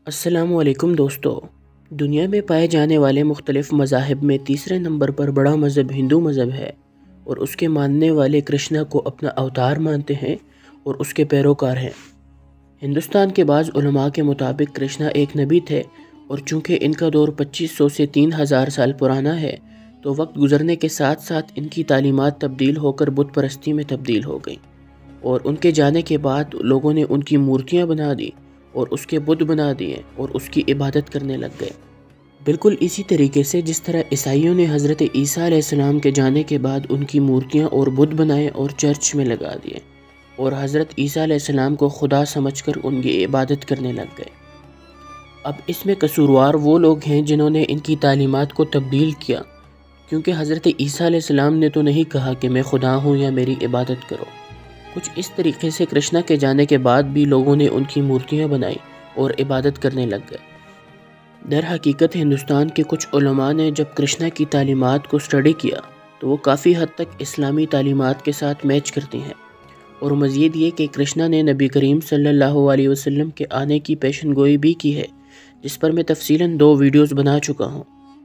अस्सलाम वालेकुम दोस्तों। दुनिया में पाए जाने वाले मुख्तलिफ़ मज़ाहिब में तीसरे नंबर पर बड़ा मज़हब हिंदू मज़हब है और उसके मानने वाले कृष्णा को अपना अवतार मानते हैं और उसके पैरोकार हैं। हिंदुस्तान के बाज़ उलमा के मुताबिक कृष्णा एक नबी थे और चूँकि इनका दौर 2500 से 3000 साल पुराना है तो वक्त गुज़रने के साथ साथ इनकी तालीमात तब्दील होकर बुत परस्ती में तब्दील हो गई और उनके जाने के बाद लोगों ने उनकी मूर्तियाँ बना दी और उसके बुत बना दिए और उसकी इबादत करने लग गए। बिल्कुल इसी तरीके से जिस तरह ईसाइयों ने हज़रत ईसा अलैहिस्सलाम के जाने के बाद उनकी मूर्तियाँ और बुत बनाए और चर्च में लगा दिए और हज़रत ईसा अलैहिस्सलाम को खुदा समझकर उनकी इबादत करने लग गए। अब इसमें कसूरवार वो लोग हैं जिन्होंने इनकी तालीमात को तब्दील किया, क्योंकि हज़रत ईसा अलैहिस्सलाम ने तो नहीं कहा कि मैं खुदा हूँ या मेरी इबादत करो। कुछ इस तरीके से कृष्णा के जाने के बाद भी लोगों ने उनकी मूर्तियां बनाई और इबादत करने लग गए। दर हकीकत हिंदुस्तान के कुछ उलमा ने जब कृष्णा की तालीमात को स्टडी किया तो वो काफ़ी हद तक इस्लामी तालीमात के साथ मैच करती हैं और मज़ीद ये कि कृष्णा ने नबी करीम सल्लल्लाहु अलैहि वसल्लम के आने की पेशन गोई भी की है, जिस पर मैं तफसीलन 2 वीडियोज़ बना चुका हूँ।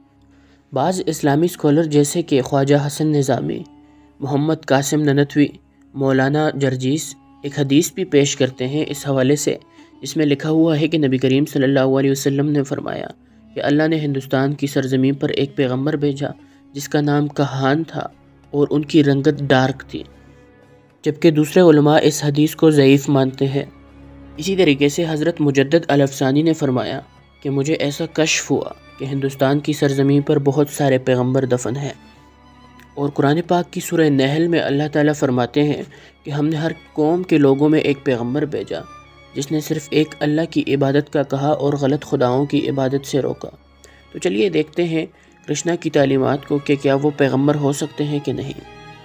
बाज़ इस्लामी स्कॉलर जैसे कि ख्वाजा हसन निज़ामी, मोहम्मद कासिम ननतवी, मौलाना जर्जीस एक हदीस भी पेश करते हैं इस हवाले से, जिसमें लिखा हुआ है कि नबी करीम सल्लल्लाहु अलैहि वसल्लम ने फरमाया कि अल्लाह ने हिंदुस्तान की सरज़मीन पर एक पैगंबर भेजा जिसका नाम कहान था और उनकी रंगत डार्क थी, जबकि दूसरे उलमा इस हदीस को ज़ईफ़ मानते हैं। इसी तरीके से हज़रत मुजद्दद अल-अफ़सानी ने फरमाया कि मुझे ऐसा कश्फ हुआ कि हिंदुस्तान की सरज़मीन पर बहुत सारे पैगंबर दफन हैं और कुरान पाक की सूरह नहल में अल्लाह ताला फरमाते हैं कि हमने हर कौम के लोगों में एक पैगंबर भेजा जिसने सिर्फ़ एक अल्लाह की इबादत का कहा और गलत खुदाओं की इबादत से रोका। तो चलिए देखते हैं कृष्णा की तालीमात को कि क्या वो पैगंबर हो सकते हैं कि नहीं।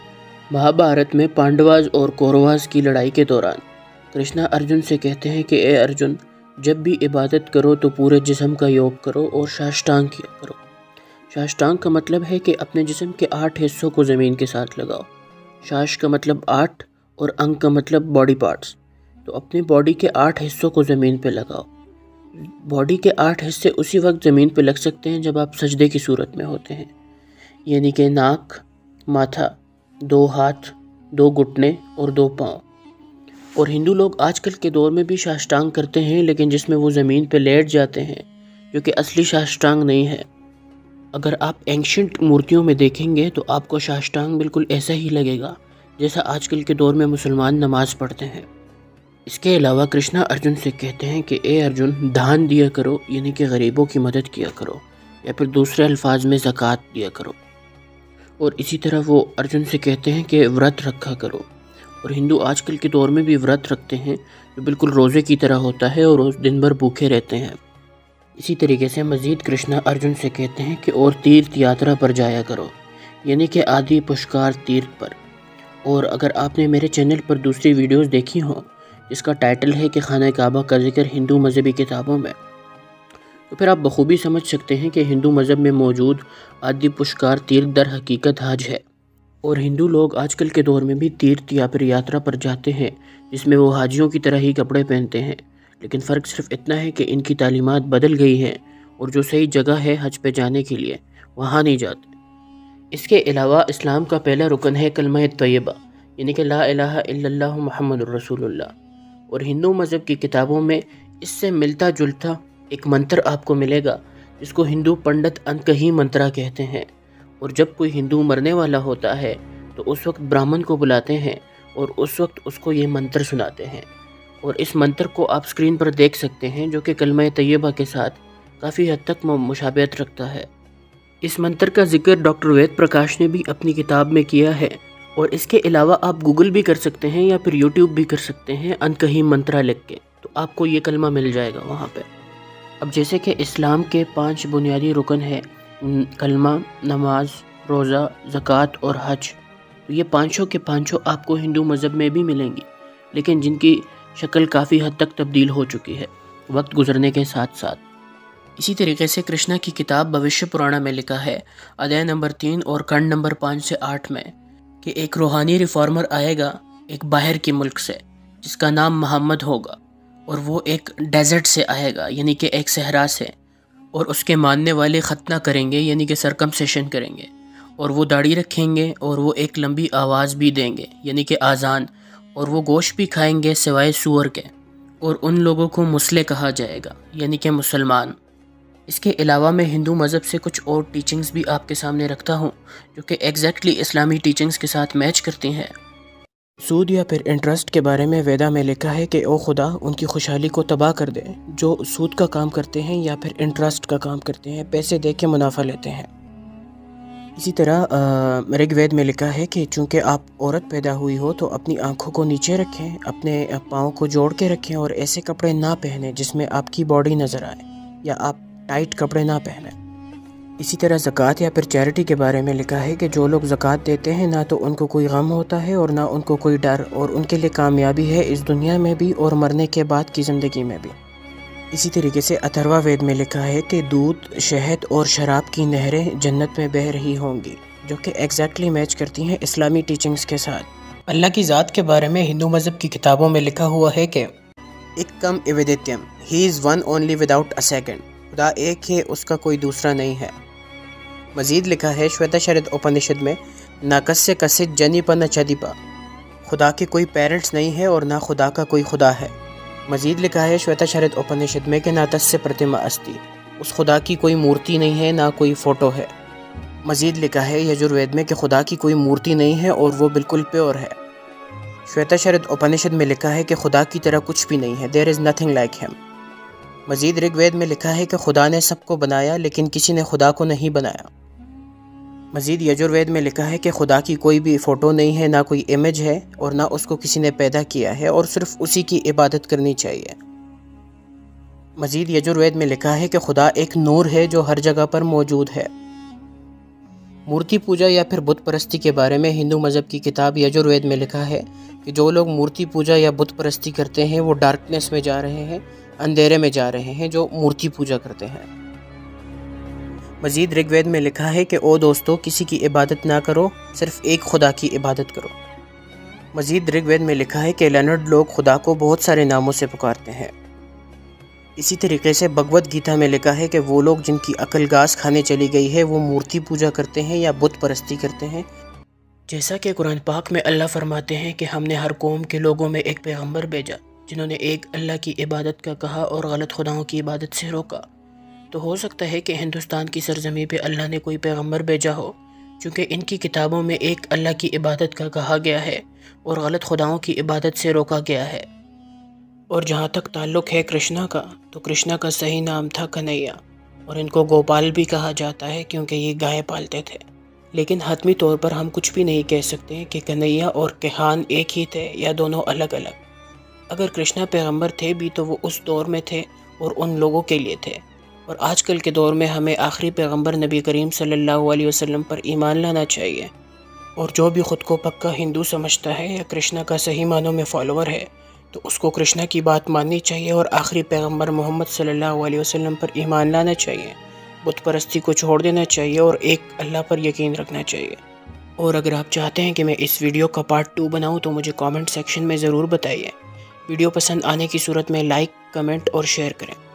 महाभारत में पांडवाज और कौरवाज की लड़ाई के दौरान कृष्णा अर्जुन से कहते हैं कि ए अर्जुन, जब भी इबादत करो तो पूरे जिस्म का योग करो और साष्टांग किया करो। साष्टांग का मतलब है कि अपने जिस्म के 8 हिस्सों को ज़मीन के साथ लगाओ। शाश का मतलब 8 और अंग का मतलब बॉडी पार्ट्स। तो अपने बॉडी के 8 हिस्सों को ज़मीन पे लगाओ। बॉडी के 8 हिस्से उसी वक्त ज़मीन पे लग सकते हैं जब आप सजदे की सूरत में होते हैं, यानी कि नाक, माथा, 2 हाथ, 2 घुटने और 2 पाँव। और हिंदू लोग आजकल के दौर में भी साष्टांग करते हैं, लेकिन जिसमें वो ज़मीन पे लेट जाते हैं, जो कि असली साष्टांग नहीं है। अगर आप एंशिएंट मूर्तियों में देखेंगे तो आपको साष्टांग बिल्कुल ऐसा ही लगेगा जैसा आजकल के दौर में मुसलमान नमाज पढ़ते हैं। इसके अलावा कृष्णा अर्जुन से कहते हैं कि ए अर्जुन, दान दिया करो, यानी कि गरीबों की मदद किया करो, या फिर दूसरे अल्फाज में ज़कात दिया करो। और इसी तरह वो अर्जुन से कहते हैं कि व्रत रखा करो। और हिंदू आजकल के दौर में भी व्रत रखते हैं जो बिल्कुल रोज़े की तरह होता है और उस दिन भर भूखे रहते हैं। इसी तरीके से मज़ीद कृष्णा अर्जुन से कहते हैं कि और तीर्थ यात्रा पर जाया करो, यानी कि आदि पुष्कर तीर्थ पर। और अगर आपने मेरे चैनल पर दूसरी वीडियोस देखी हों जिसका टाइटल है कि खाना काबा का जिक्र हिंदू मजहबी किताबों में, तो फिर आप बखूबी समझ सकते हैं कि हिंदू मज़हब में मौजूद आदि पुष्कर तीर्थ दर हकीकत हज है। और हिंदू लोग आजकल के दौर में भी तीर्थ या फिर यात्रा पर जाते हैं जिसमें वो हाजियों की तरह ही कपड़े पहनते हैं, लेकिन फ़र्क सिर्फ इतना है कि इनकी तालीमात बदल गई हैं और जो सही जगह है हज पे जाने के लिए वहाँ नहीं जाते। इसके अलावा इस्लाम का पहला रुकन है कलमा तय्यबा, यानी कि ला इलाहा इल्लल्लाह मुहम्मदुर रसूलुल्लाह। और हिंदू मज़हब की किताबों में इससे मिलता जुलता एक मंत्र आपको मिलेगा जिसको हिंदू पंडित अनकही मंत्रा कहते हैं। और जब कोई हिंदू मरने वाला होता है तो उस वक्त ब्राह्मण को बुलाते हैं और उस वक्त उसको ये मंत्र सुनाते हैं। और इस मंत्र को आप स्क्रीन पर देख सकते हैं, जो कि कलमा तय्यबा के साथ काफ़ी हद तक मुशाबहत रखता है। इस मंत्र का जिक्र डॉक्टर वेद प्रकाश ने भी अपनी किताब में किया है। और इसके अलावा आप गूगल भी कर सकते हैं या फिर यूट्यूब भी कर सकते हैं, अनकही मंत्रा लिख के, तो आपको ये कलमा मिल जाएगा वहाँ पे। अब जैसे कि इस्लाम के 5 बुनियादी रुकन है, कलमा, नमाज, रोज़ा, ज़कात और हज। तो ये पाँचों के पाँचों आपको हिंदू मज़हब में भी मिलेंगी, लेकिन जिनकी शक्ल काफ़ी हद तक तब्दील हो चुकी है वक्त गुजरने के साथ साथ। इसी तरीके से कृष्णा की किताब भविष्य पुराणा में लिखा है, अध्याय नंबर 3 और खंड नंबर 5 से 8 में, कि एक रूहानी रिफॉर्मर आएगा एक बाहर के मुल्क से जिसका नाम मोहम्मद होगा اور وہ ایک ڈیزرٹ سے آئے گا، یعنی کہ ایک صحرا سے، اور اس کے ماننے والے ختنہ کریں گے، یعنی کہ سرکمسیشن کریں گے، اور وہ داڑھی رکھیں گے، اور وہ ایک لمبی آواز بھی دیں گے، یعنی کہ آذان، اور وہ گوشت بھی کھائیں گے سوائے سور کے، اور ان لوگوں کو مسلح کہا جائے گا، یعنی کہ مسلمان۔ اس کے علاوہ میں ہندو مذہب سے کچھ اور ٹیچنگز بھی آپ کے سامنے رکھتا ہوں جو کہ ایگزیکٹلی اسلامی ٹیچنگز کے ساتھ میچ کرتی ہیں۔ سود یا پھر انٹرسٹ کے بارے میں ویدا میں لکھا ہے کہ او خدا ان کی خوشحالی کو تباہ کر دے جو سود کا کام کرتے ہیں یا پھر انٹرسٹ کا کام کرتے ہیں، پیسے دے کے منافع لیتے ہیں۔ اسی طرح رگ وید میں لکھا ہے کہ چونکہ آپ عورت پیدا ہوئی ہو تو اپنی آنکھوں کو نیچے رکھیں، اپنے پاؤں کو جوڑ کے رکھیں، اور ایسے کپڑے نہ پہنیں جس میں آپ کی باڈی نظر آئے، یا آپ ٹائٹ کپڑے نہ پہنیں۔ اسی طرح زکوٰۃ یا پھر چیریٹی کے بارے میں لکھا ہے کہ جو لوگ زکوٰۃ دیتے ہیں نہ تو ان کو کوئی غم ہوتا ہے اور نہ ان کو کوئی ڈر، اور ان کے لیے کامیابی ہے اس دنیا میں بھی اور مرنے کے بعد کی زندگی میں بھی۔ اسی طریقے سے اتھروا وید میں لکھا ہے کہ دودھ، شہد اور شراب کی نہریں جنت میں بہہ رہی ہوں گی، جو کہ ایگزیکٹلی میچ کرتی ہیں اسلامی ٹیچنگز کے ساتھ۔ اللہ کی ذات کے بارے میں ہندو مذہب کی کتابوں میں لکھا ہوا ہے کہ ایکم ایویدیتیم، he is one only without a second, خدا ایک ہے، اس کا کوئی دوسرا نہیں ہے۔ مزید لکھا ہے شویتا شرد اپنشد میں ناکسیہ کسچ جنی پا نہ چدیپا، خدا کے کوئی پیرنٹس نہیں ہے اور نہ خدا کا کوئی خدا ہے۔ مزید لکھا ہے شویتا شرد اپنشد میں کہ ناتسیہ پرتما استی، اس خدا کی کوئی مورتی نہیں ہے نہ کوئی فوٹو ہے۔ مزید لکھا ہے یجروید میں کہ خدا کی کوئی مورتی نہیں ہے اور وہ بالکل پیور ہے۔ شویتا شرد اپنشد میں لکھا ہے کہ خدا کی طرح کچھ بھی نہیں ہے، دیر از نتھنگ لائک ہم۔ مزید رگ وید میں لکھا ہے کہ خدا نے سب کو بنایا لیکن کسی نے خدا کو نہیں بنایا۔ مزید یجروید میں لکھا ہے کہ خدا کی کوئی بھی فوٹو نہیں ہے، نہ کوئی امیج ہے، اور نہ اس کو کسی نے پیدا کیا ہے، اور صرف اسی کی عبادت کرنی چاہیے۔ مزید یجروید میں لکھا ہے کہ خدا ایک نور ہے جو ہر جگہ پر موجود ہے۔ مورتی پوجا یا پھر بت پرستی کے بارے میں ہندو مذہب کی کتاب یجروید میں لکھا ہے کہ جو لوگ مورتی پوجا یا بت پرستی کرتے ہیں وہ ڈارکنیس میں جا رہے ہیں، اندھیرے میں جا رہے ہیں، جو مورتی پوجا کرتے ہیں۔ مزید رگ وید میں لکھا ہے کہ او دوستو، کسی کی عبادت نہ کرو، صرف ایک خدا کی عبادت کرو۔ مزید رگ وید میں لکھا ہے کہ لینڈ لوگ خدا کو بہت سارے ناموں سے پکارتے ہیں۔ اسی طریقے سے بھگوت گیتا میں لکھا ہے کہ وہ لوگ جن کی عقل گاس کھانے چلی گئی ہے وہ مورتی پوجا کرتے ہیں یا بت پرستی کرتے ہیں۔ جیسا کہ قرآن پاک میں اللہ فرماتے ہیں کہ ہم نے ہر قوم کے لوگوں میں ایک پیغمبر بھیجا جنہوں نے ایک اللہ کی عبادت کا کہا اور غلط خداؤں کی عبادت سے روکا۔ تو ہو سکتا ہے کہ ہندوستان کی سرزمین پہ اللہ نے کوئی پیغمبر بھیجا ہو، چونکہ ان کی کتابوں میں ایک اللہ کی عبادت کا کہا گیا ہے اور غلط خداؤں کی عبادت سے روکا گیا ہے۔ اور جہاں تک تعلق ہے کرشنا کا، تو کرشنا کا صحیح نام تھا کنہیا، اور ان کو گوپال بھی کہا جاتا ہے کیونکہ یہ گائے پالتے تھے۔ لیکن حتمی طور پر ہم کچھ بھی نہیں کہہ سکتے کہ کنہیا اور کہان ایک ہی تھے یا دونوں الگ الگ۔ اگر کرشنا پیغمبر تھے بھی تو وہ اس دور میں تھے اور ان لوگوں کے لیے تھے، اور آج کل کے دور میں ہمیں آخری پیغمبر نبی کریم صلی اللہ علیہ وسلم پر ایمان لانا چاہیے۔ اور جو بھی خود کو پکا ہندو سمجھتا ہے یا کرشنا کا صحیح معنوں میں فالوور ہے تو اس کو کرشنا کی بات ماننی چاہیے اور آخری پیغمبر محمد صلی اللہ علیہ وسلم پر ایمان لانا چاہیے، بت پرستی کو چھوڑ دینا چاہیے اور ایک اللہ پر یقین رکھنا چاہیے۔ اور اگر آپ چاہتے ہیں کہ میں اس ویڈیو کا پارٹ 2 بناؤں تو مجھے کامنٹ سیکشن میں ضرور بتائیے۔ ویڈیو پسند آنے کی صورت میں لائک، کمنٹ اور شیئر کریں۔